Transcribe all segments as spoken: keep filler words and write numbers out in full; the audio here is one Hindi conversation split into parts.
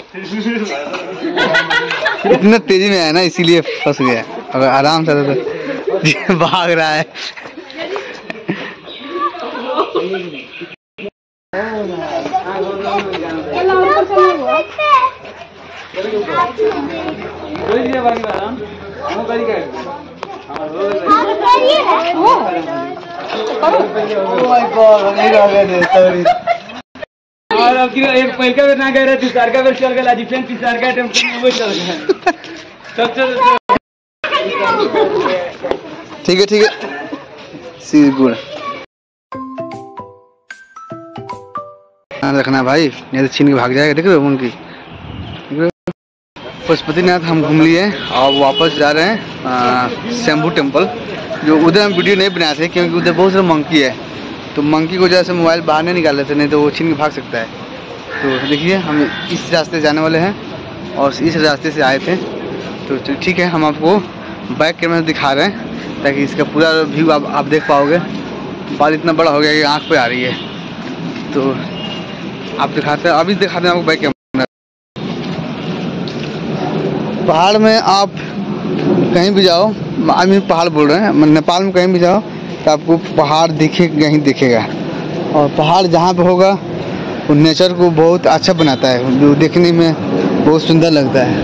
इतना तेजी में है ना, इसीलिए फंस गया। अगर आराम से तो भाग रहा है। और अब की एक पहिल का बेर ना गए रहे, तीसर का बेर चल गए, आज फिर तीसर का टेम्पो में वो चल गए। सब चल ठीक है ठीक है, सी गुड। रखना भाई, नहीं तो छीन के भाग जाएगा। देख रहे हो उनकी पशुपतिनाथ हम घूम लिए और वापस जा रहे हैं शंभू टेम्पल। जो उधर हम वीडियो नहीं बनाए थे क्योंकि उधर बहुत सारे मंकी है, तो मंकी को वजह से मोबाइल बाहर नहीं निकाल लेते, नहीं तो वो छीन के भाग सकता है। तो देखिए हम इस रास्ते से जाने वाले हैं और इस रास्ते से आए थे। तो ठीक है, हम आपको बैक कैमरा दिखा रहे हैं ताकि इसका पूरा व्यू आप, आप देख पाओगे। बाल इतना बड़ा हो गया कि आँख पे आ रही है, तो आप दिखाते हैं, अभी दिखाते हैं आपको बैक कैमरा। पहाड़ में आप कहीं भी जाओ, आई मीन पहाड़ बोल रहे हैं, नेपाल में कहीं भी जाओ तो आपको पहाड़ दिखेगा ही दिखेगा। और पहाड़ जहाँ पे होगा वो नेचर को बहुत अच्छा बनाता है, जो देखने में बहुत सुंदर लगता है।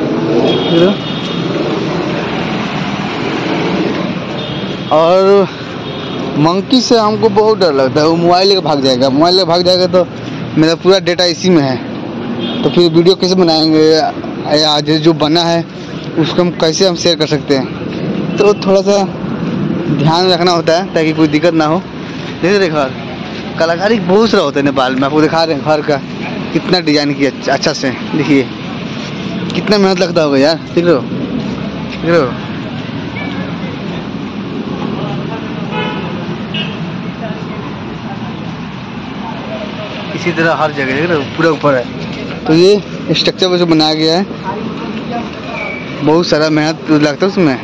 और मंकी से हमको बहुत डर लगता है, वो मोबाइल लेकर भाग जाएगा। मोबाइल लेकर भाग जाएगा तो मेरा पूरा डेटा इसी में है, तो फिर वीडियो कैसे बनाएंगे, आज जो बना है उसको हम कैसे हम शेयर कर सकते हैं। तो थोड़ा सा ध्यान रखना होता है ताकि कोई दिक्कत ना हो। देखिए देखो कलाकारी बहुत सारा होता है नेपाल में, आपको दिखा रहे हैं घर का कितना डिजाइन किया अच्छा से। देखिए कितना मेहनत लगता होगा यार, देख रहे हो देख रहे हो। इसी तरह हर जगह देख रहे हो, पूरा ऊपर है। तो ये स्ट्रक्चर जो बनाया गया है बहुत सारा मेहनत लगता है उसमें।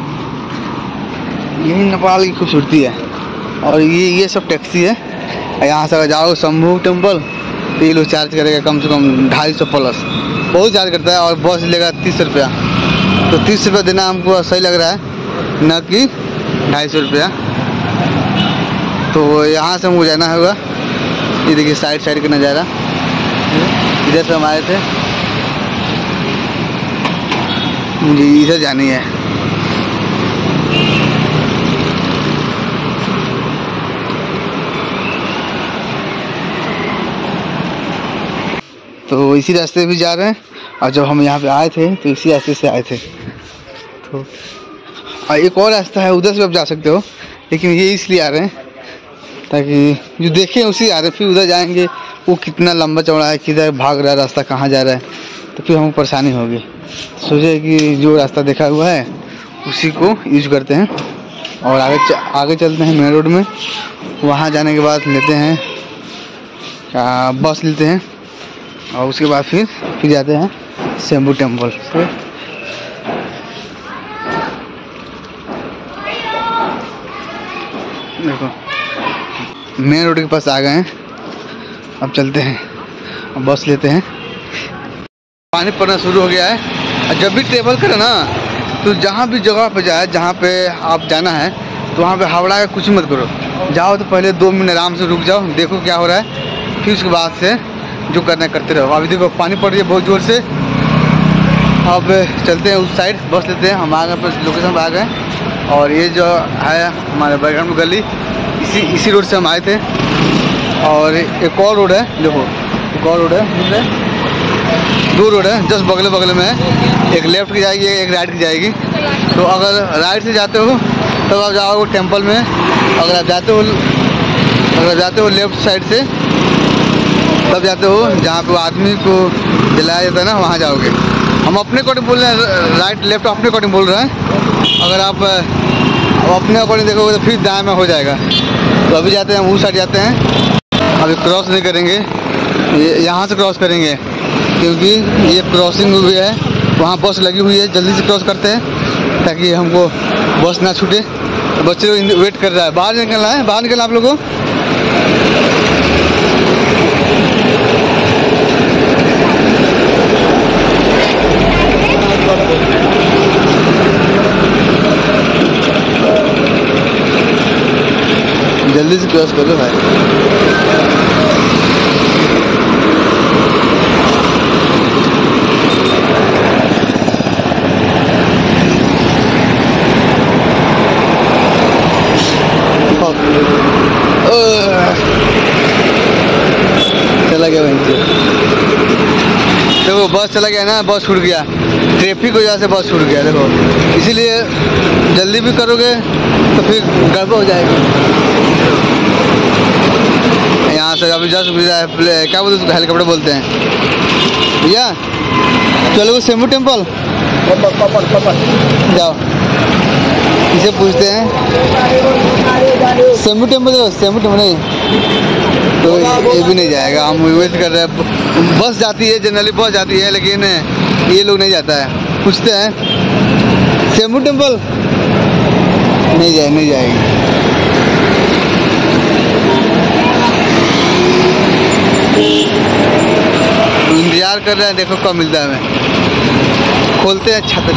यही नेपाल की खूबसूरती है। और ये ये सब टैक्सी है, यहाँ से अगर जाओ शंभू टेम्पल तो ये लोग चार्ज करेगा कम से कम ढाई सौ प्लस, बहुत चार्ज करता है। और बस लेगा तीस रुपया, तो तीस रुपया देना हमको सही लग रहा है, न कि ढाई सौ रुपया। तो यहाँ से हमको जाना होगा। ये देखिए साइड साइड का नज़ारा, इधर से हम आए थे, मुझे इधर जानी है। तो इसी रास्ते भी जा रहे हैं, और जब हम यहाँ पे आए थे तो इसी रास्ते से आए थे। तो एक और रास्ता है, उधर से आप जा सकते हो, लेकिन ये इसलिए आ रहे हैं ताकि जो देखें उसी आ रहे हैं। फिर उधर जाएंगे, वो कितना लंबा चौड़ा है, किधर भाग रहा है, रास्ता कहाँ जा रहा है, तो फिर हमको परेशानी होगी। सोचे कि जो रास्ता देखा हुआ है उसी को यूज करते हैं और आगे च, आगे चलते हैं मेन रोड में। वहाँ जाने के बाद लेते हैं आ, बस लेते हैं और उसके बाद फिर फिर जाते हैं शंभू टेम्पल। देखो मेन रोड के पास आ गए हैं, अब चलते हैं, अब बस लेते हैं। पानी पड़ना शुरू हो गया है। और जब भी ट्रेवल करें ना तो जहाँ भी जगह पे जाए, जहाँ पे आप जाना है तो वहाँ पे हावड़ा का कुछ मत करो। जाओ तो पहले दो मिनट आराम से रुक जाओ, देखो क्या हो रहा है, फिर उसके बाद से जो करना है करते रहो। अभी देखो पानी पड़ रही है बहुत ज़ोर से। अब चलते हैं उस साइड, बस लेते हैं। हम आ गए पर लोकेशन पर आ गए, और ये जो है हमारे बैकग्राउंड गली, इसी इसी रोड से हम आए थे। और एक और रोड है, देखो एक और रोड है, दो रोड है जस्ट बगल बगल में है, एक लेफ्ट की जाएगी एक राइट की जाएगी। तो अगर राइट से जाते हो तब आप जाओगे टेम्पल में, अगर आप जाते हो अगर जाते हो लेफ्ट साइड से तब जाते हो जहाँ पे आदमी को जलाया जाता है ना, वहाँ जाओगे। हम अपने अकॉर्डिंग बोल रहे हैं, राइट लेफ्ट अपने अकॉर्डिंग बोल रहे हैं। अगर आप अपने अकॉर्डिंग देखोगे तो फिर दाएँ में हो जाएगा। तो अभी जाते हैं हम उस साइड जाते हैं, अभी क्रॉस नहीं करेंगे, ये यहाँ से क्रॉस करेंगे क्योंकि ये क्रॉसिंग हुई है, वहाँ बस लगी हुई है। जल्दी से क्रॉस करते हैं ताकि हमको बस ना छूटे। तो बच्चे लोग वेट कर रहा है, बाहर निकलना है, बाहर निकलना आप लोगों को। जल्दी से क्रॉस करो भाई। चला गया वहीं से। देखो बस चला गया ना, बस छूट गया, ट्रैफिक की वजह से बस छूट गया। देखो इसीलिए जल्दी भी करोगे तो फिर गड़बड़ हो जाएगी। यहाँ से अभी जस्ट क्या बोलते हैं, हेलीकॉप्टर बोलते हैं भैया। चलो शंभू टेम्पल जाओ, इसे पूछते हैं शंभू टेम्पल। जाओ शंभू टेम्पल नहीं तो ये भी नहीं जाएगा। हम वेट कर रहे हैं, बस जाती है, जनरली बस जाती है, लेकिन ये लोग नहीं जाता है। पूछते हैं शंभू टेम्पल, नहीं जाए नहीं जाएगी। इंतजार कर रहे हैं, देखो कब मिलता है हमें। खोलते हैं छत,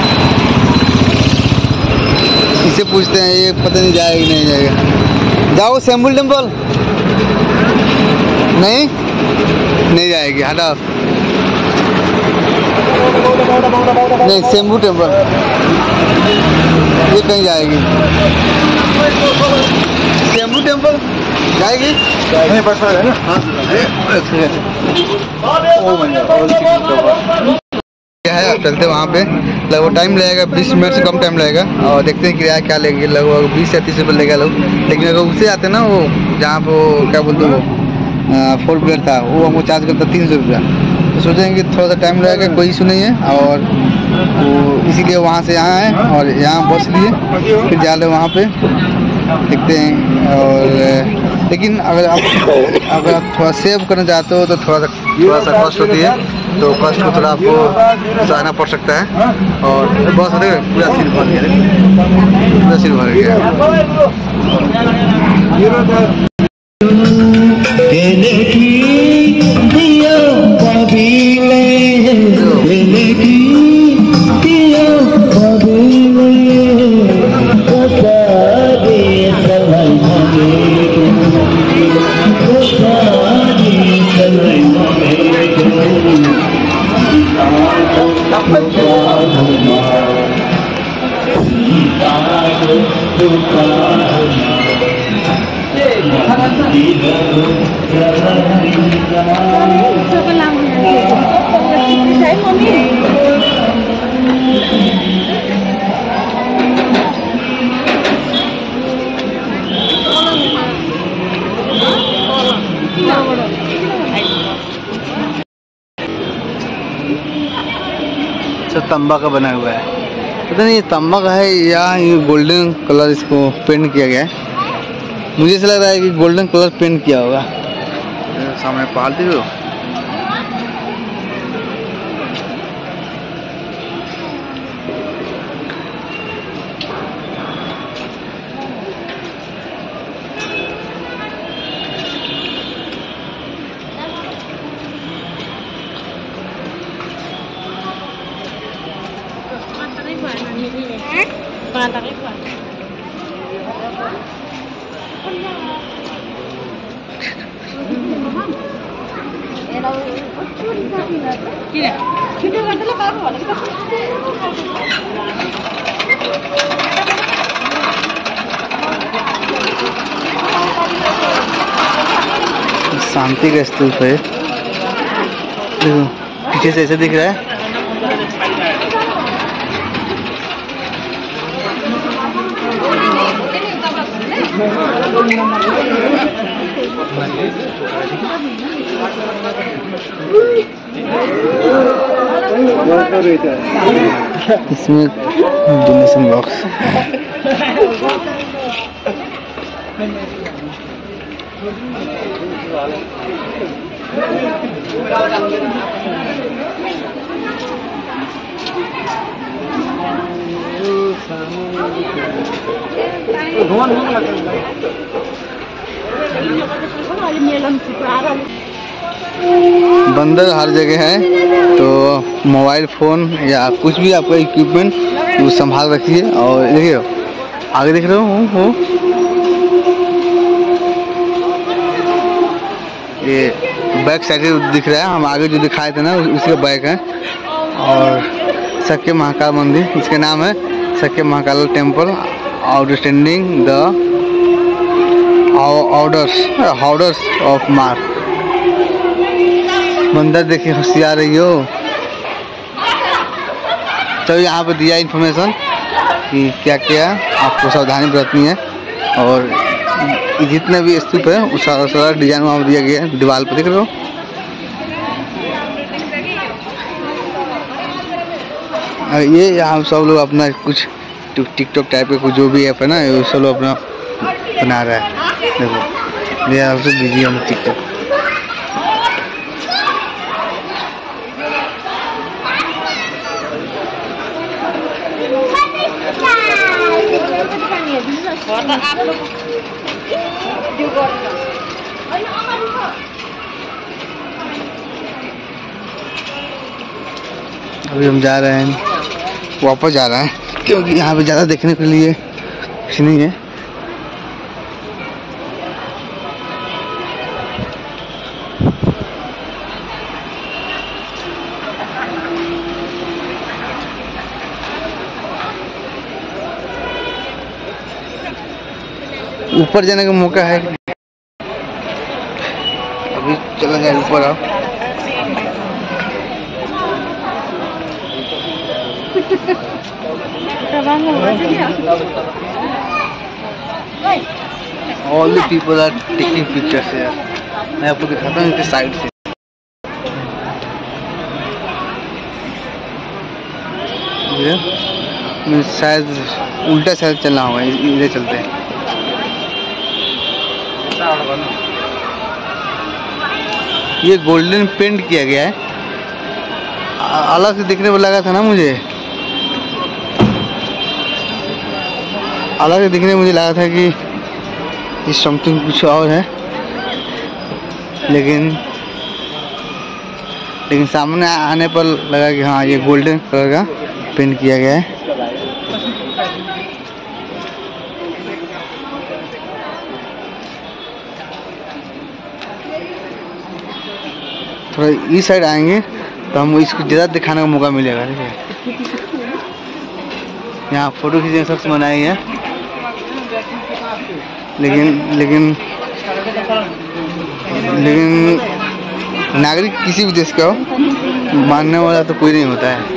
इसे पूछते हैं, ये पता नहीं जाएगी नहीं जाएगा। जाओ शंभू टेम्पल, नहीं नहीं जाएगी, हटाओ। नहीं शंभू टेम्पल ये कहीं जाएगी। शंभू टेम्पल जाएगी नहीं, बस है ना। क्या है, आप चलते वहाँ पे। लगभग टाइम लगेगा बीस मिनट से कम टाइम लगेगा, और देखते हैं किराया क्या लेंगे। लगभग बीस या तीस रुपये लगेगा लोग। लेकिन अगर उससे आते ना, वो जहाँ पे क्या बोलते हैं, वो फोर व्हीलर था, वो हमको चार्ज करता तीन सौ रुपया। तो सोचेंगे कि थोड़ा सा टाइम लगेगा, कोई इशू नहीं है। और वो इसीलिए वहाँ से यहाँ आए और यहाँ बस लिए, फिर जा रहे वहाँ पे देखते हैं। और लेकिन अगर आप अगर आप थोड़ा सेव करना चाहते हो तो थोड़ा सा थोड़ा सा कॉस्ट होती है, तो कॉस्ट को थोड़ा आपको सहना पड़ सकता है। और बस पूरा सीट भर गया, पूरा सीट भर गया। तंबा का बना हुआ है, पता नहीं ये तंबा का है या ये गोल्डन कलर इसको पेंट किया गया है। मुझे ऐसा लग रहा है कि गोल्डन कलर पेंट किया होगा। सामने पालती हो शांति का स्तूप है। देखो पीछे से ऐसे दिख रहा है। इसमें डोनेशन बॉक्स बंदर हर जगह है, तो मोबाइल फ़ोन या कुछ भी आपका इक्विपमेंट वो संभाल रखिए। और देखिए आगे देख रहे हो वो ये बैक साइड दिख रहा है, हम आगे जो दिखाए थे ना उसका बैक है। और सक्के महाकाल मंदिर, इसके नाम है सक्के Mahakal temple outstanding the orders orders of मार। मंदिर देखिए होशियार रही हो। तो यहाँ पे दिया इन्फॉर्मेशन कि क्या क्या आपको सावधानी बरतनी है। और जितने भी स्तूप है उस सारा सारा डिजाइन वहाँ पर दिया गया है, दीवार पर देख रहे हो। ये यहाँ सब लोग अपना कुछ टिकटॉक टाइप के कुछ जो भी ऐप है ना, ये सब लोग अपना बना रहा है। देखो ये आपसे बिजी हम टिकटॉक। अभी हम जा रहे हैं, वापस जा रहे हैं क्योंकि यहाँ पे ज़्यादा देखने के लिए कुछ नहीं है। ऊपर जाने का मौका है, अभी चला जाए ऊपर। आप All the people are taking pictures here. मैं आपको दिखाता हूँ इनके साइड से। ये शायद उल्टा साइड चलना होगा, इधर चलते हैं। ये गोल्डन पेंट किया गया है, अलग से दिखने में लगा था ना मुझे, अलग से दिखने में मुझे लगा था कि ये समथिंग कुछ और है, लेकिन लेकिन सामने आने पर लगा कि हाँ ये गोल्डन कलर का पेंट किया गया है। थोड़ा इस साइड आएंगे तो हम इसको ज़्यादा दिखाने का मौका मिलेगा। ठीक है, यहाँ फोटो खींचने सबसे मनाही है, लेकिन लेकिन लेकिन नागरिक किसी भी देश का हो, मानने वाला तो कोई नहीं होता है।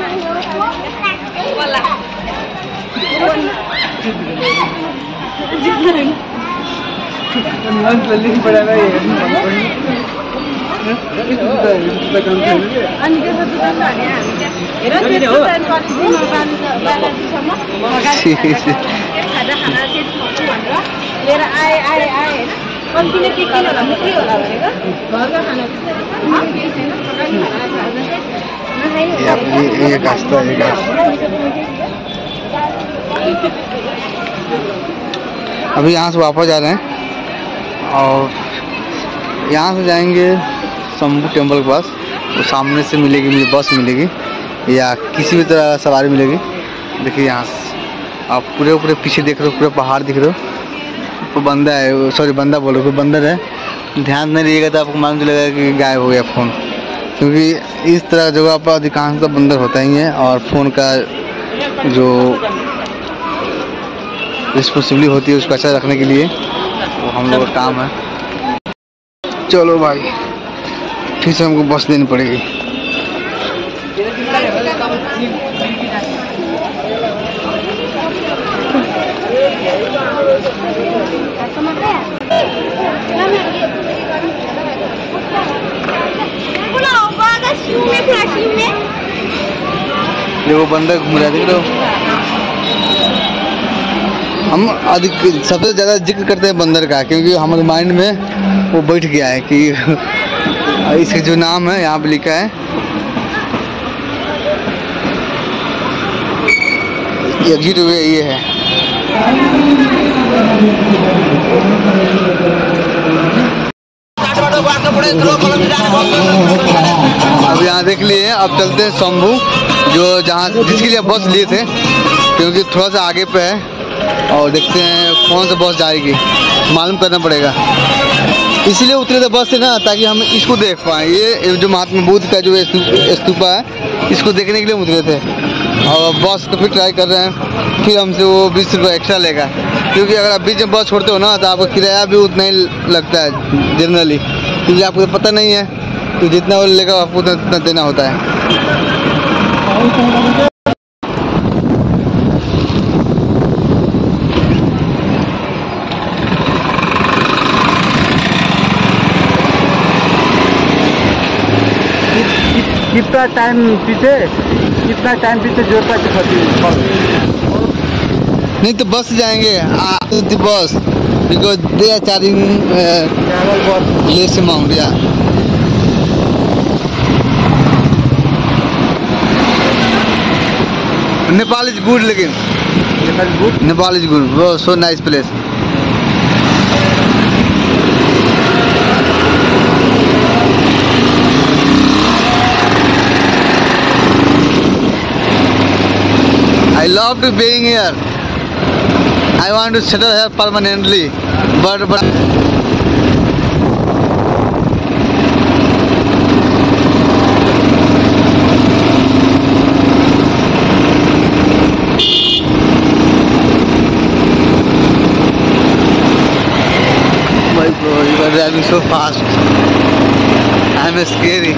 अभी यहाँ से वापस जा रहे हैं और यहाँ से जाएंगे शंभू टेम्पल के पास। तो सामने से मिलेगी, मुझे बस मिलेगी या किसी भी तरह का सवारी मिलेगी। देखिए यहाँ से आप पूरे पूरे पीछे देख रहे हो, पूरे पहाड़ दिख रहे हो। तो बंदा है, सॉरी बंदा बोलो, कोई बंदर है, ध्यान नहीं रहिएगा तो आपको मालूम चलेगा कि गायब हो गया फ़ोन, क्योंकि इस तरह जगह पर अधिकांश तो बंदर होता ही है। और फ़ोन का जो रिस्पॉन्सिबिलिटी होती है उसको अच्छा रखने के लिए वो हम लोग का काम है। चलो भाई, फिर से हमको बस देनी पड़ेगी। ये वो बंदर घूम रहा है, देख रहे हो। हम अधिक सबसे ज़्यादा जिक्र करते हैं बंदर का, क्योंकि हमारे माइंड में वो बैठ गया है कि इसका जो नाम है यहाँ पे लिखा है, एग्जिट वे ये है। अब यहाँ देख लिए, अब चलते हैं शंभू, जो जहाँ जिसके लिए बस लिए थे, क्योंकि थोड़ा सा आगे पे है और देखते हैं कौन सा बस जाएगी, मालूम करना पड़ेगा। इसलिए उतरे थे बस से ना, ताकि हम इसको देख पाएँ। ये जो महात्मा बुद्ध का जो स्तूपा है, इसको देखने के लिए उतरे थे। और बस को फिर ट्राई कर रहे हैं, फिर हमसे वो बीस रुपये एक्स्ट्रा लेगा, क्योंकि अगर आप बीच में बस छोड़ते हो ना तो आपका किराया भी उतना ही लगता है जनरली, क्योंकि आपको तो पता नहीं है, तो जितना वो लेगा आपको उतना देना होता है। कितना टाइम पीछे कितना टाइम पीछे जोड़ता है? नहीं तो बस जाएंगे bus, because they are charging less amount. या नेपाल इज गुड, लेकिन Nepal good Nepal is good, so nice place. I love to being here. I want to settle here permanently, but but my God, you are driving so fast. I'm scary.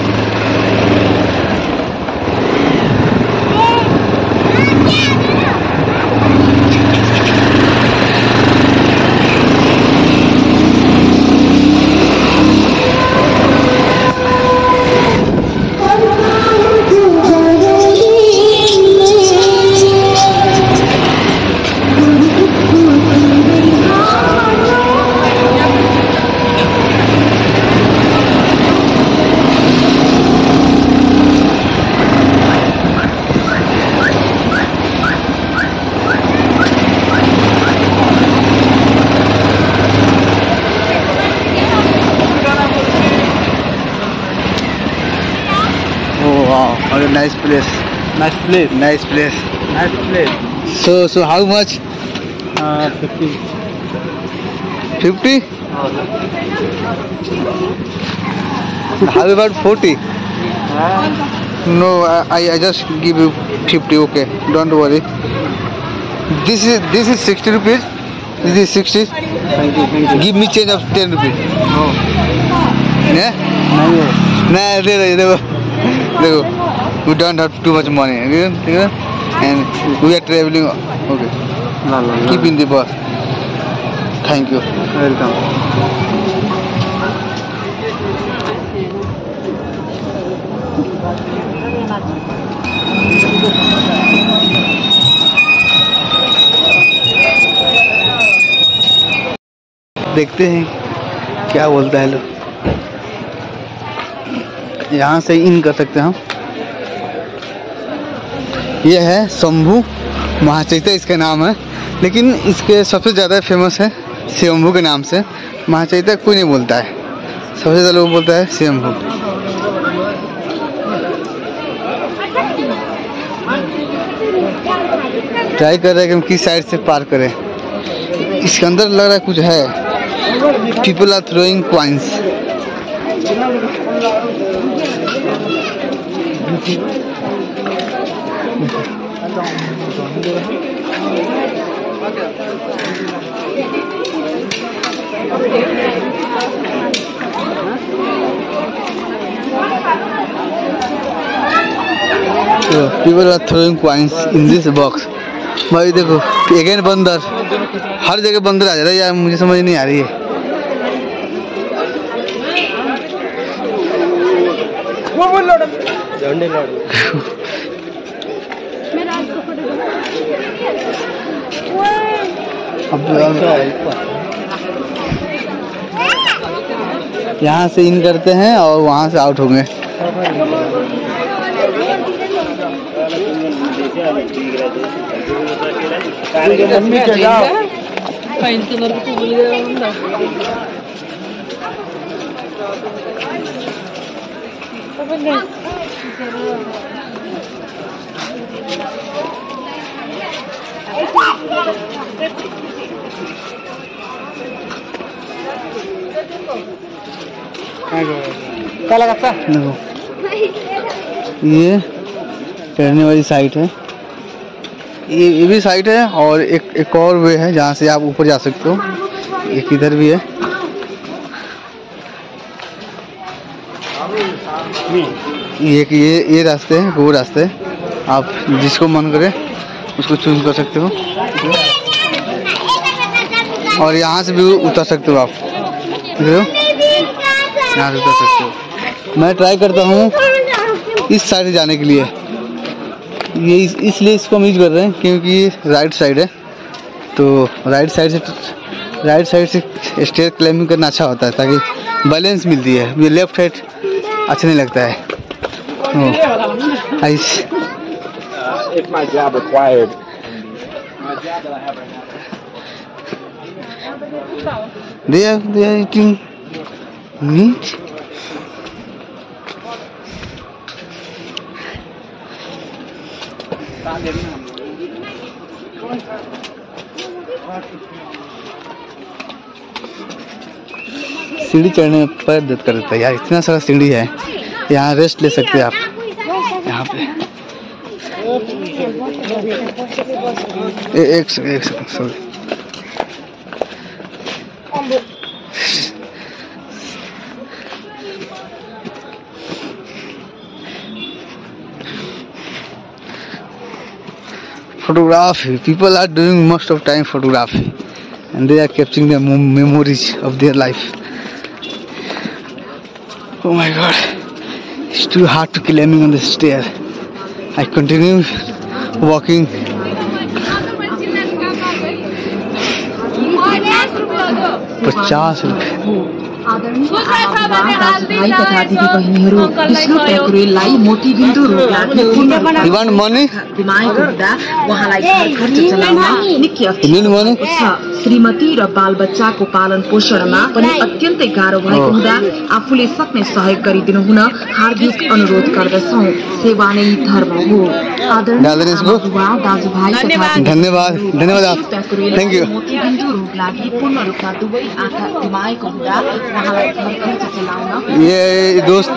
Nice place. Nice place. Nice place. Nice place. So so how much? Uh, fifty. Fifty? How about forty? Uh, No, I I just give you fifty. Okay, don't worry. This is this is sixty rupees. This is sixty. thank you, thank you. Give me change of ten rupees. No. Yeah? नहीं है. Nah, देखो देखो देखो. We don't have too much money, okay? And we are traveling. Okay, No, no, no. keep in the bus. Thank you. Welcome. देखते हैं क्या बोलता है लोग। यहाँ से इन कर सकते हैं हम। ये है शंभू महाचैत्य इसका नाम है, लेकिन इसके सबसे ज़्यादा फेमस है शंभू के नाम से। महाचैत्य कोई नहीं बोलता है, सबसे ज़्यादा लोग बोलता है शंभू। ट्राई कर रहे हैं कि हम किस साइड से पार करें। इसके अंदर लग रहा है कुछ है। People are throwing coins. So, people are throwing coins in this box. भाई देखो अगेन बंदर, हर जगह बंदर आ जा रहा है यार, मुझे समझ नहीं आ रही है। यहाँ से इन करते हैं और वहाँ से आउट होंगे। देखो ये चढ़ने वाली साइट है, ये ये भी साइट है और एक एक और वे है जहाँ से आप ऊपर जा सकते हो। एक इधर भी है, ये ये ये रास्ते हैं, वो रास्ते हैं, आप जिसको मन करे उसको चूज कर सकते हो और यहाँ से भी उतर सकते हो आप, देख रहे हो, यहाँ से उतर सकते हो। मैं ट्राई करता हूँ इस साइड से जाने के लिए, ये इस, इसलिए इसको हम यूज कर रहे हैं क्योंकि ये राइट साइड है, तो राइट साइड से राइट साइड से स्टेयर क्लाइंबिंग करना अच्छा होता है ताकि बैलेंस मिलती है। ये लेफ्ट साइड अच्छा नहीं लगता है। Ice It's my job required. My job that I have right now. they are they are eating meat. सीढ़ी चढ़ने में पैर दर्द कर देता है यार, इतना सारा सीढ़ी है। यहाँ रेस्ट ले सकते हैं आप यहाँ पे। ए, एक सेकंड एक second sorry. Photography, people are doing most of time photography and they are capturing the memories of their life. Oh my god, it's too hard to climbing on the stair. I continue walking. पचास रुपये। You want money? You need money? Shrimati र बाल बच्चाको पालन पोषणमा पनि अत्यन्तै गाह्रो भएको हुँदा आफूले सक्ने सहयोग गरिदिनु हुन हार्दिक अनुरोध गर्दछौं। सेवा नै धर्म हो। आदरणीय दाजुभाइ तथा धन्यवाद धन्यवाद आप थैंक यू। मोतीबिन्दु रोग लागि पूर्ण रूपमा दुवै आँखा बिमाएको हुँदा उहाँलाई घर खर्च चलाउन ये दोस्त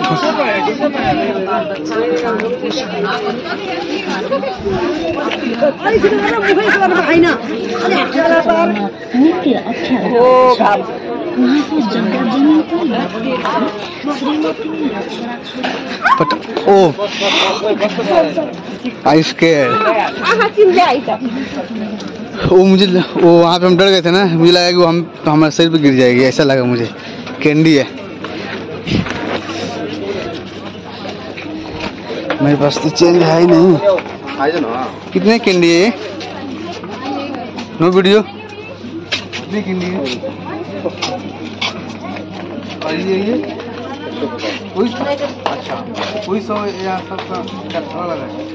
But oh, I scared. वो मुझे वो वहाँ पे हम डर गए थे ना, मुझे लगा कि वो हम हमारे शरीर पे गिर जाएगी, ऐसा लगा मुझे। कैंडी है मेरे पास तो चेंज है ही नहीं। कितने कैंडी है ये? नो वीडियो कितने कैंडी है? और ये ये कोई अच्छा कोई सौ या सबका थोड़ा लगा है।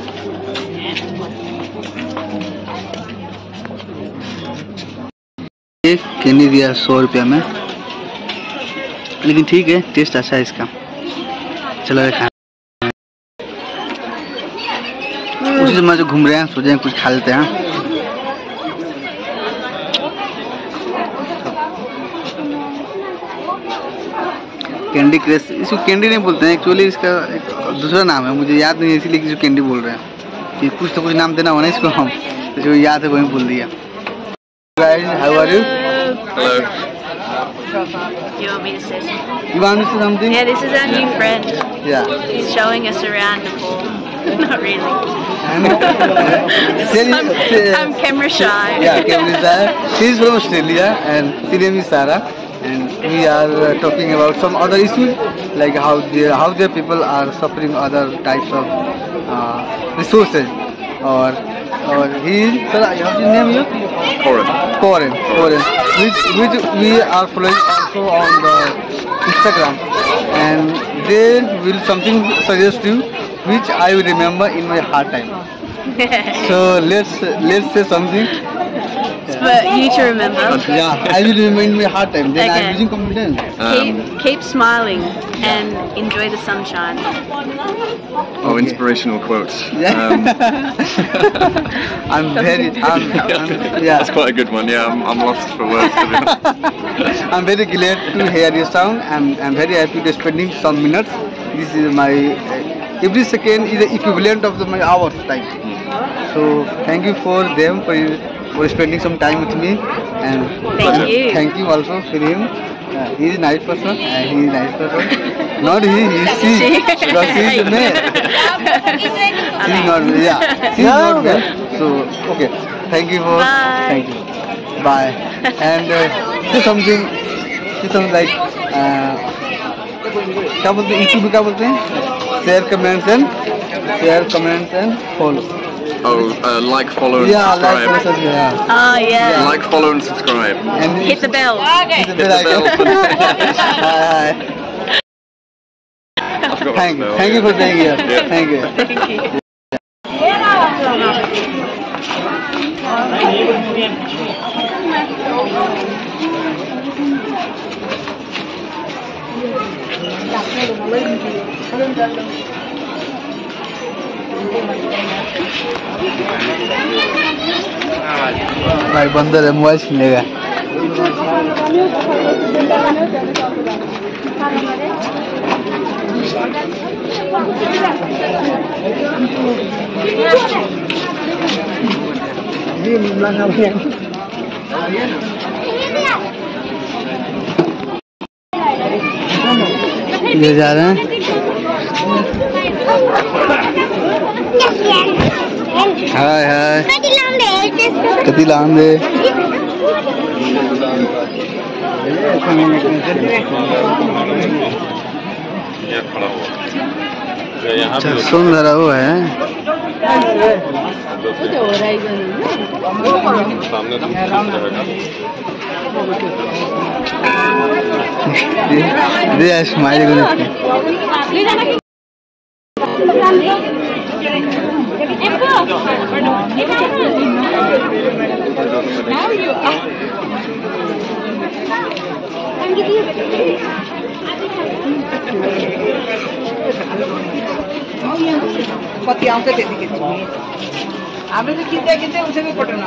एक कैंडी दिया सौ रुपया में, लेकिन ठीक है, टेस्ट अच्छा है इसका। चलो खा उसी समय जो घूम रहे हैं सोचे कुछ खा लेते हैं। कैंडी क्रश, इसको कैंडी नहीं बोलते हैं एक्चुअली, इसका एक दूसरा नाम है, मुझे याद नहीं है इसीलिए किसी कैंडी बोल रहे हैं। कि कुछ तो कुछ नाम देना होना इसको, हम जो याद है वही बोल दिया। Guys, how are you? Hello. You want me to say something? You want to say something? Yeah, this is our new friend. Yeah. He's showing us around the pool. Not really. And, uh, I'm, I'm camera shy. Yeah, camera shy. She's from Australia and her name is Sarah. And we are uh, talking about some other issues, like how the, how their people are suffering other types of uh, resources. Or or he is, sir, what's your name here? Corin. Corin. Corin. Which which we are following also on the Instagram, and they will something suggest you, which I will remember in my hard time. So let's let's say something. for you to remember. Yeah, I will remind me hard time. Then Okay. I'm using confidence. Keep keep smiling and enjoy the sunshine. Oh, inspirational quotes. Yeah. Um, I'm very, I'm, I'm yeah. that's quite a good one. Yeah, I'm, I'm lost for words. To be honest. I'm very glad to hear your sound. I'm, I'm very happy to spending some minutes. This is my uh, every second is the equivalent of the, my hours time. So thank you for them for for spending some time with me, and Thank you. Thank you also for him. Uh, he is a nice person. Uh, he is a nice person. Not he, he is she. Because he is a male. She is not. Yeah, she is not male. So okay. Thank you for. Bye. Thank you. Bye. And uh, say something. Say something like. Uh, क्या बोलते हैं यूट्यूब में क्या बोलते हैं share comments and share comments and follow Oh, uh, like, follow, and yeah like subscribe. yeah Oh yeah. Like, follow, and subscribe. and Hit the bell. hit the Hit bell the bell. icon. Bye. I forgot Thank what you the thank you for being here. Yeah. Thank you. Thank you. भाई बंदर है मोबाइल छीन लेगा ये जा रहे हैं हाय हाय कति लांदे अच्छा सुंदर वो है दे स्माइल कति आउँछ त्यतिकै हामीले त किन्दा किन्दै उसैकै पठाउन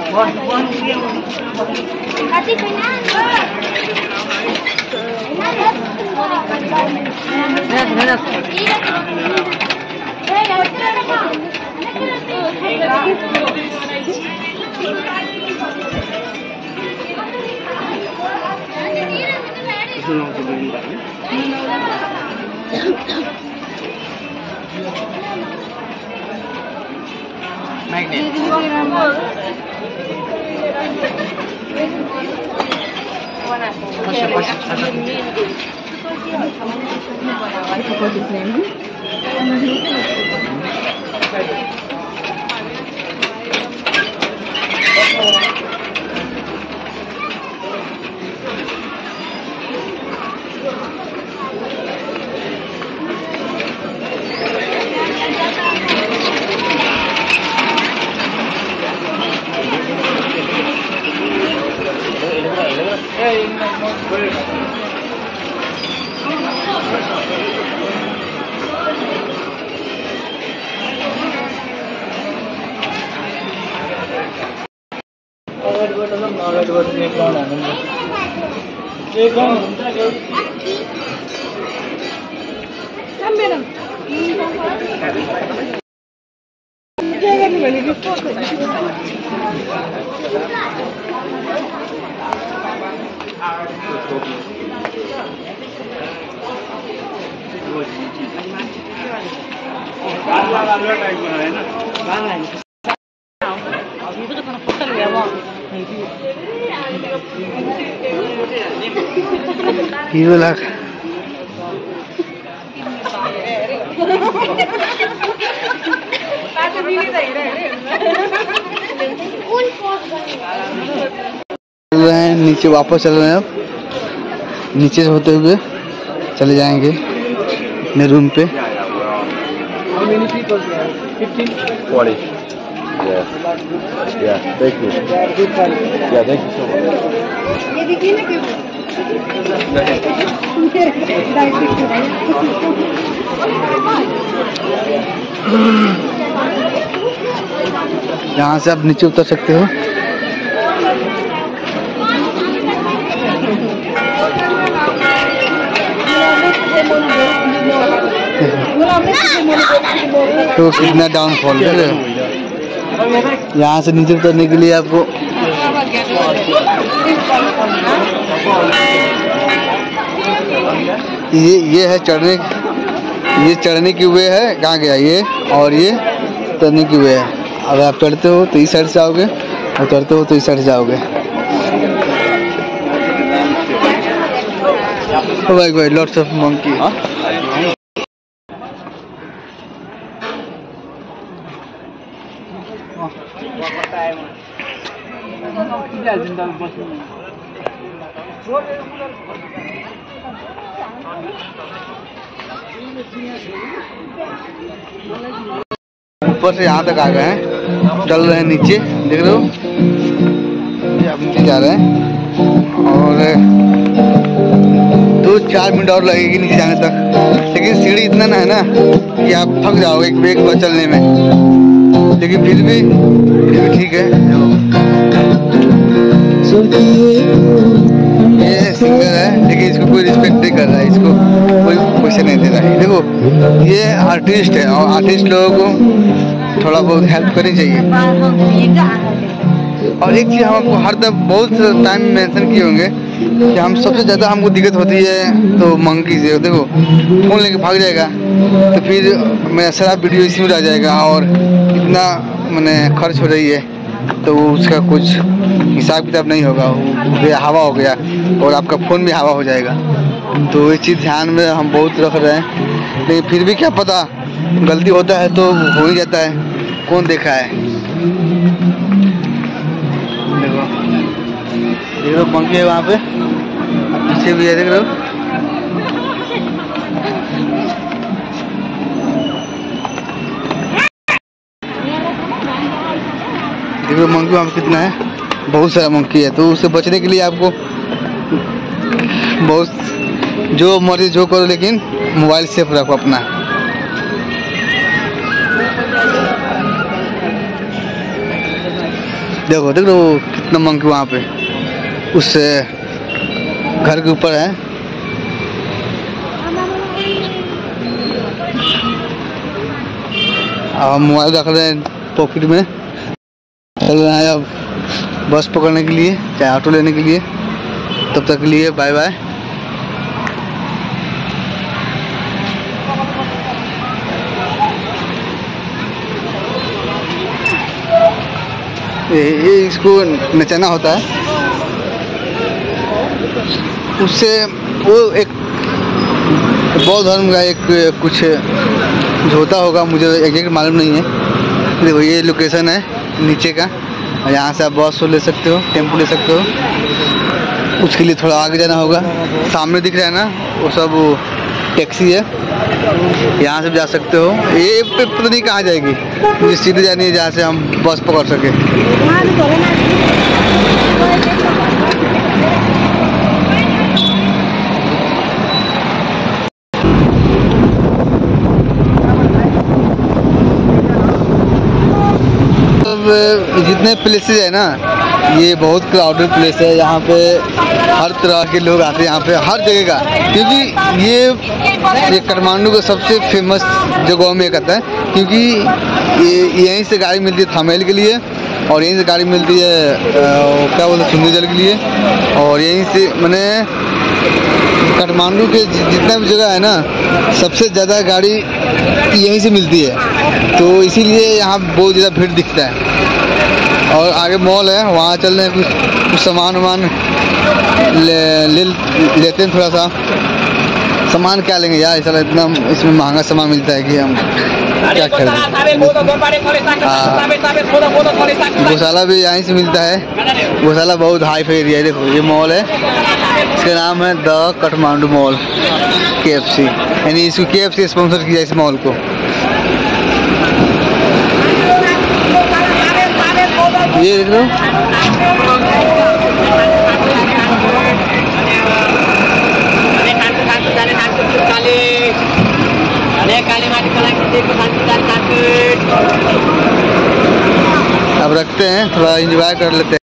ये वाला चल रहे हैं नीचे वापस चल रहे हैं अब नीचे से होते हुए चले जाएंगे अपने रूम पे forty. Yeah. Yeah, thank you. Yeah, thank you so much. ये देखिए ना कि यहाँ से आप नीचे उतर सकते हो। तो कितना डाउनफॉल है। यहाँ से नीचे उतरने के लिए आपको ये ये है चढ़ने, ये चढ़ने की वे है। कहाँ गया ये, और ये उतरने की वे है। अगर आप चढ़ते हो तो इस साइड से आओगे, उतरते हो तो इस साइड से आओगे। भाई भाई लॉट्स ऑफ मंकी। ऊपर से यहाँ तक आ गए हैं, चल रहे हैं नीचे, देख रहे हो ये आप नीचे जा रहे हैं और दो चार मिनट और लगेगी नीचे जाने तक। लेकिन सीढ़ी इतना ना है ना कि आप थक जाओगे एक एक बार चलने में, लेकिन फिर भी फिर भी ठीक है। ये सिंगर है लेकिन इसको कोई रिस्पेक्ट नहीं कर रहा है, इसको कोई पैसे नहीं दे रहा है। देखो ये आर्टिस्ट है और आर्टिस्ट लोगों को थोड़ा बहुत हेल्प करनी चाहिए। और एक चीज़ हम आपको हर दम बहुत टाइम मेंशन किए होंगे कि हम सबसे ज़्यादा हमको दिक्कत होती है तो मंकी से। देखो फ़ोन लेके भाग जाएगा तो फिर मेरा सारा वीडियो इसी में रह जाएगा और इतना मैंने खर्च हो रही है तो उसका कुछ हिसाब किताब नहीं होगा, वो हवा हो गया और आपका फ़ोन भी हवा हो जाएगा। तो ये चीज़ ध्यान में हम बहुत रख रहे हैं, लेकिन फिर भी क्या पता गलती होता है तो हो ही जाता है, कौन देखा है। देखो देख लो पंखी है वहाँ पे, पीछे भी है देख लो। देखो मंकी वहाँ पे कितना है, बहुत सारा मंकी है। तो उससे बचने के लिए आपको बहुत जो मर्जी जो करो लेकिन मोबाइल सेफ रखो अपना। देखो देख लो कितना मंकी वहाँ पे उस घर के ऊपर है। अब मोबाइल रख रहे हैं पॉकेट में, चल रहे हैं अब बस पकड़ने के लिए चाहे ऑटो लेने के लिए। तब तक के लिए बाय बाय। ये, ये इसको नचाना होता है, उससे वो एक बौद्ध धर्म का एक कुछ होता होगा, मुझे एग्जैक्ट मालूम नहीं है। देखो ये लोकेशन है नीचे का, और यहाँ से आप बस ले सकते हो, टेम्पो ले सकते हो। उसके लिए थोड़ा आगे जाना होगा। सामने दिख रहा है ना वो सब टैक्सी है, यहाँ से भी जा सकते हो। ये पता नहीं कहाँ जाएगी, मुझे सीधे जानी है जहाँ से हम बस पकड़ सके। जितने प्लेसेस है ना ये बहुत क्राउडेड प्लेस है। यहाँ पे हर तरह के लोग आते हैं यहाँ पे, हर जगह का, क्योंकि ये ये काठमांडू का सबसे फेमस जगहों में एक आता है। क्योंकि ये यहीं से गाड़ी मिलती है थामेल के लिए, और यहीं से गाड़ी मिलती है आ, क्या बोलते हैं सुंदर जल के लिए, और यहीं से मैंने काठमांडू के जितना भी जगह है ना सबसे ज़्यादा गाड़ी यहीं से मिलती है। तो इसीलिए यहाँ बहुत ज़्यादा भीड़ दिखता है। और आगे मॉल है, वहाँ चल रहे हैं, कुछ कुछ सामान वामान ले, ले लेते हैं। थोड़ा सा सामान क्या लेंगे यार, इस इतना इसमें महंगा सामान मिलता है कि हम क्या खरीदें। हाँ गौशाला भी यहीं से मिलता है। गौशाला बहुत हाई फाई एरिया है। देखो ये मॉल है, इसका नाम है the Kathmandu mall K F C, यानी इसको के एफ सी स्पॉन्सर किया इस मॉल को। ये देख लो। अब रखते हैं, थोड़ा एंजॉय कर लेते हैं।